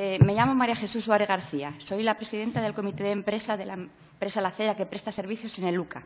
Me llamo María Jesús Suárez García. Soy la presidenta del comité de empresa de la empresa La Cera que presta servicios en el UCA.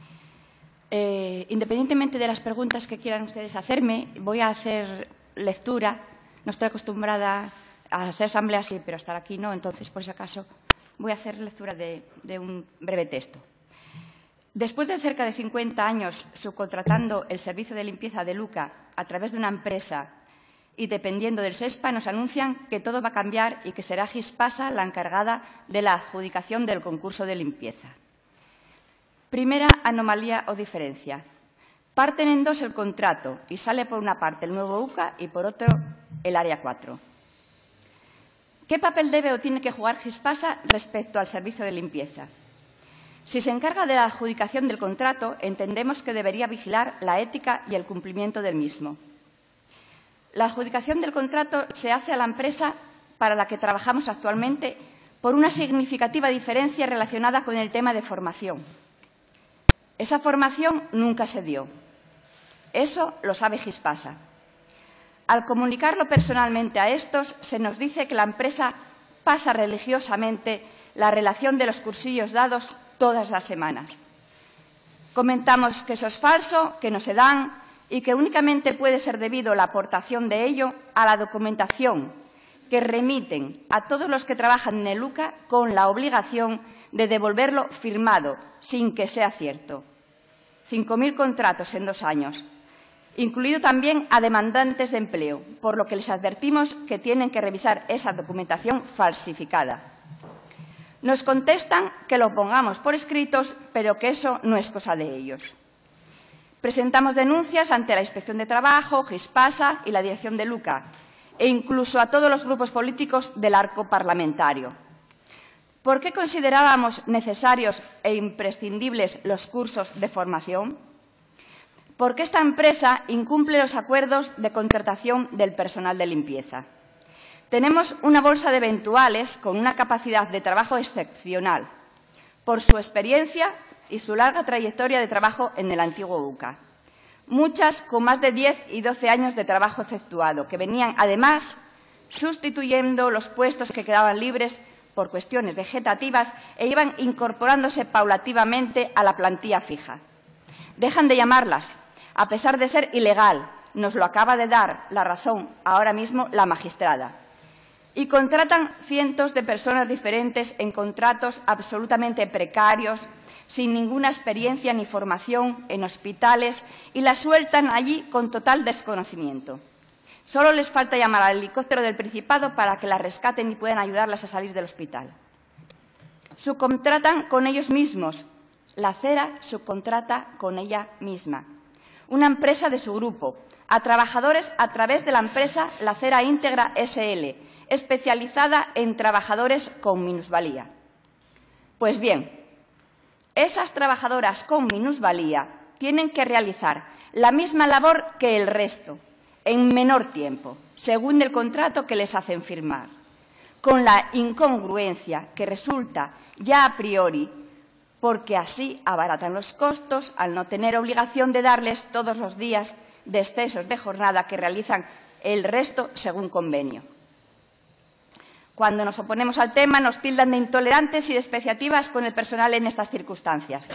Independientemente de las preguntas que quieran ustedes hacerme, voy a hacer lectura. No estoy acostumbrada a hacer asambleas, sí, pero estar aquí no. Entonces, por si acaso, voy a hacer lectura de un breve texto. Después de cerca de 50 años subcontratando el servicio de limpieza del UCA a través de una empresa y dependiendo del SESPA, nos anuncian que todo va a cambiar y que será Gispasa la encargada de la adjudicación del concurso de limpieza. Primera anomalía o diferencia. Parten en dos el contrato y sale por una parte el nuevo UCA y por otro el Área 4. ¿Qué papel debe o tiene que jugar Gispasa respecto al servicio de limpieza? Si se encarga de la adjudicación del contrato, entendemos que debería vigilar la ética y el cumplimiento del mismo. La adjudicación del contrato se hace a la empresa para la que trabajamos actualmente por una significativa diferencia relacionada con el tema de formación. Esa formación nunca se dio. Eso lo sabe Gispasa. Al comunicarlo personalmente a estos, se nos dice que la empresa pasa religiosamente la relación de los cursillos dados todas las semanas. Comentamos que eso es falso, que no se dan y que únicamente puede ser debido la aportación de ello a la documentación que remiten a todos los que trabajan en el UCA con la obligación de devolverlo firmado, sin que sea cierto. 5.000 contratos en 2 años, incluido también a demandantes de empleo, por lo que les advertimos que tienen que revisar esa documentación falsificada. Nos contestan que lo pongamos por escritos, pero que eso no es cosa de ellos. Presentamos denuncias ante la Inspección de Trabajo, Gispasa y la dirección del UCA, e incluso a todos los grupos políticos del arco parlamentario. ¿Por qué considerábamos necesarios e imprescindibles los cursos de formación? Porque esta empresa incumple los acuerdos de contratación del personal de limpieza. Tenemos una bolsa de eventuales con una capacidad de trabajo excepcional, por su experiencia y su larga trayectoria de trabajo en el antiguo UCA. Muchas con más de 10 y 12 años de trabajo efectuado, que venían, además, sustituyendo los puestos que quedaban libres por cuestiones vegetativas e iban incorporándose paulativamente a la plantilla fija. Dejan de llamarlas, a pesar de ser ilegal. Nos lo acaba de dar la razón ahora mismo la magistrada. Y contratan cientos de personas diferentes en contratos absolutamente precarios, sin ninguna experiencia ni formación en hospitales, y las sueltan allí con total desconocimiento. Solo les falta llamar al helicóptero del Principado para que las rescaten y puedan ayudarlas a salir del hospital. Subcontratan con ellos mismos. La Cera subcontrata con ella misma. Una empresa de su grupo, a trabajadores a través de la empresa La Cera Íntegra SL, especializada en trabajadores con minusvalía. Pues bien, esas trabajadoras con minusvalía tienen que realizar la misma labor que el resto, en menor tiempo, según el contrato que les hacen firmar, con la incongruencia que resulta ya a priori, porque así abaratan los costos al no tener obligación de darles todos los días de excesos de jornada que realizan el resto según convenio. Cuando nos oponemos al tema, nos tildan de intolerantes y despreciativas con el personal en estas circunstancias.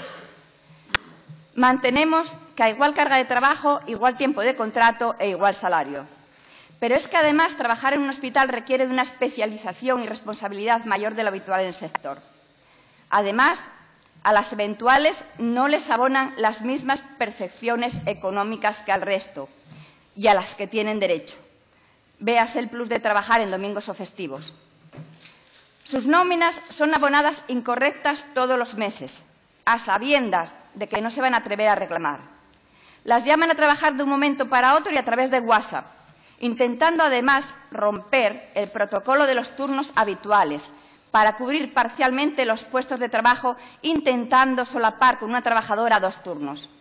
Mantenemos que a igual carga de trabajo, igual tiempo de contrato e igual salario. Pero es que, además, trabajar en un hospital requiere de una especialización y responsabilidad mayor de lo habitual en el sector. Además, a las eventuales no les abonan las mismas percepciones económicas que al resto y a las que tienen derecho. Véase el plus de trabajar en domingos o festivos. Sus nóminas son abonadas incorrectas todos los meses, a sabiendas de que no se van a atrever a reclamar. Las llaman a trabajar de un momento para otro y a través de WhatsApp, intentando además romper el protocolo de los turnos habituales para cubrir parcialmente los puestos de trabajo, intentando solapar con una trabajadora 2 turnos.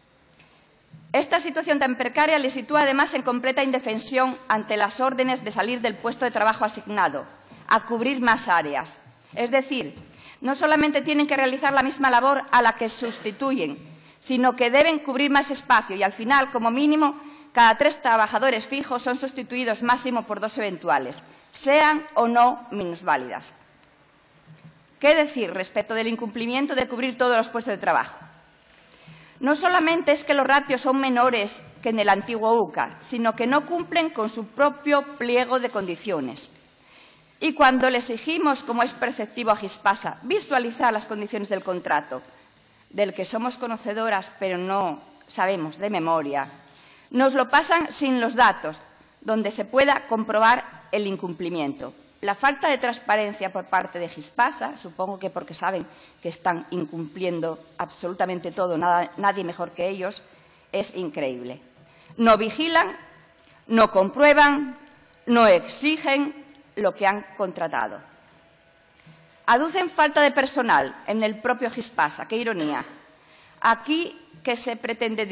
Esta situación tan precaria les sitúa además en completa indefensión ante las órdenes de salir del puesto de trabajo asignado, a cubrir más áreas. Es decir, no solamente tienen que realizar la misma labor a la que sustituyen, sino que deben cubrir más espacio y, al final, como mínimo, Cada 3 trabajadores fijos son sustituidos máximo por 2 eventuales, sean o no minusválidas. ¿Qué decir respecto del incumplimiento de cubrir todos los puestos de trabajo? No solamente es que los ratios son menores que en el antiguo UCA, sino que no cumplen con su propio pliego de condiciones. Y cuando le exigimos, como es preceptivo a Gispasa, visualizar las condiciones del contrato, del que somos conocedoras pero no sabemos de memoria, nos lo pasan sin los datos, donde se pueda comprobar el incumplimiento. La falta de transparencia por parte de Gispasa, supongo que porque saben que están incumpliendo absolutamente todo, nadie mejor que ellos, es increíble. No vigilan, no comprueban, no exigen lo que han contratado. Aducen falta de personal en el propio Gispasa. ¡Qué ironía! Aquí, ¿qué se pretende?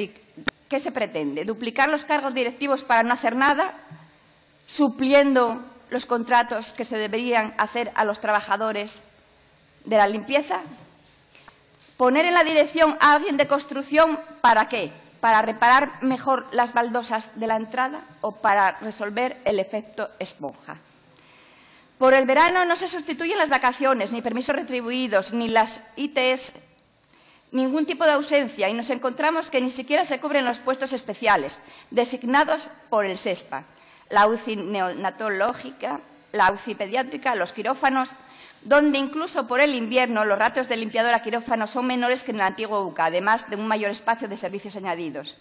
¿Duplicar los cargos directivos para no hacer nada? ¿Supliendo los contratos que se deberían hacer a los trabajadores de la limpieza? ¿Poner en la dirección a alguien de construcción para qué? ¿Para reparar mejor las baldosas de la entrada o para resolver el efecto esponja? Por el verano no se sustituyen las vacaciones, ni permisos retribuidos, ni las ITS, ningún tipo de ausencia, y nos encontramos que ni siquiera se cubren los puestos especiales designados por el SESPA. La UCI neonatológica, la UCI pediátrica, los quirófanos, donde incluso por el invierno los ratios de limpiador a quirófano son menores que en el antiguo UCA, además de un mayor espacio de servicios añadidos.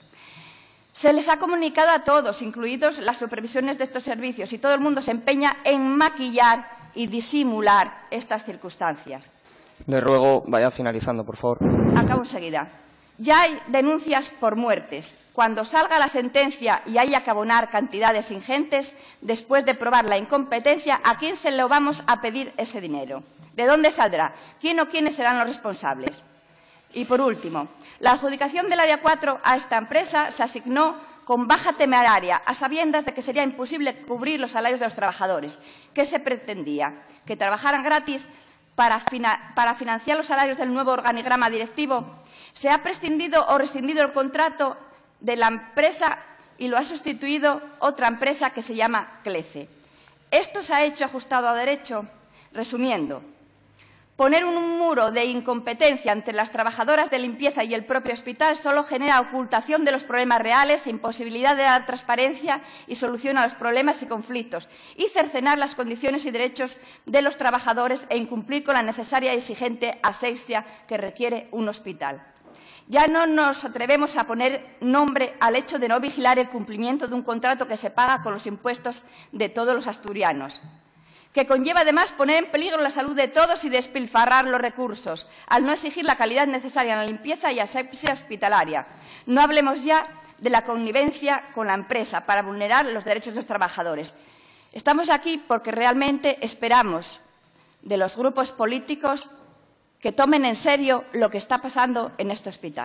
Se les ha comunicado a todos, incluidos las supervisiones de estos servicios, y todo el mundo se empeña en maquillar y disimular estas circunstancias. Le ruego, vaya finalizando, por favor. Acabo enseguida. Ya hay denuncias por muertes. Cuando salga la sentencia y haya que abonar cantidades ingentes, después de probar la incompetencia, ¿a quién se lo vamos a pedir ese dinero? ¿De dónde saldrá? ¿Quién o quiénes serán los responsables? Y, por último, la adjudicación del Área 4 a esta empresa se asignó con baja temeraria, a sabiendas de que sería imposible cubrir los salarios de los trabajadores. ¿Qué se pretendía? ¿Que trabajaran gratis para financiar los salarios del nuevo organigrama directivo? Se ha prescindido o rescindido el contrato de la empresa y lo ha sustituido otra empresa que se llama CLECE. ¿Esto se ha hecho ajustado a derecho? Resumiendo, poner un muro de incompetencia entre las trabajadoras de limpieza y el propio hospital solo genera ocultación de los problemas reales, imposibilidad de dar transparencia y solución a los problemas y conflictos, y cercenar las condiciones y derechos de los trabajadores e incumplir con la necesaria y exigente asepsia que requiere un hospital. Ya no nos atrevemos a poner nombre al hecho de no vigilar el cumplimiento de un contrato que se paga con los impuestos de todos los asturianos, que conlleva además poner en peligro la salud de todos y despilfarrar los recursos, al no exigir la calidad necesaria en la limpieza y asepsia hospitalaria. No hablemos ya de la connivencia con la empresa para vulnerar los derechos de los trabajadores. Estamos aquí porque realmente esperamos de los grupos políticos que tomen en serio lo que está pasando en este hospital.